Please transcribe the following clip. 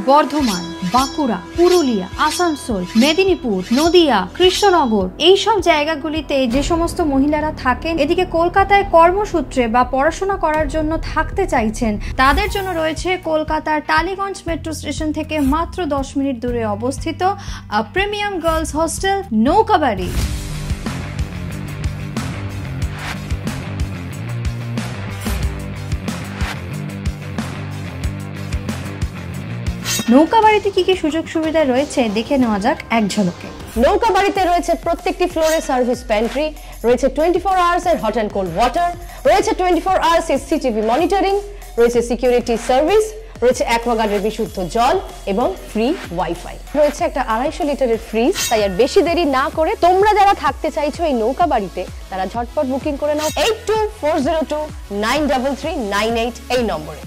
বর্ধমান, বাঁকুড়া, পুরুলিয়া, আসানসোল, মেদিনীপুর, নদিয়া, কৃষ্ণনগর এইসব জায়গাগুলিতে যে সমস্ত মহিলারা থাকেন, এদিকে কলকাতায় কর্মসূত্রে বা পড়াশোনা করার জন্য থাকতে চাইছেন, তাদের জন্য রয়েছে কলকাতার টালিগঞ্জ মেট্রো স্টেশন থেকে মাত্র 10 মিনিট দূরে অবস্থিত প্রিমিয়াম গার্লস হস্টেল নৌকা বাড়ি। নৌকা বাড়িতে কি কি সুযোগ সুবিধা রয়েছে দেখে নেওয়া যাক এক ঝলকে। নৌকা বাড়িতে রয়েছে প্রত্যেকটি ফ্লোরে সার্ভিস প্যান্ট্রি, রয়েছে 24 আওয়ার্স এর হট অ্যান্ড কোল্ড ওয়াটার, রয়েছে 24 আওয়ার্স এর সিসিটিভি মনিটরিং, রয়েছে সিকিউরিটি সার্ভিস, রয়েছে অ্যাকোয়াগার্ডের বিশুদ্ধ জল এবং ফ্রি ওয়াইফাই, রয়েছে একটা 250 লিটারের ফ্রিজ। তাই আর বেশি দেরি না করে তোমরা যারা থাকতে চাইছো এই নৌকা বাড়িতে, তারা ঝটপট বুকিং করে নাও 8240293398 এই নম্বরে।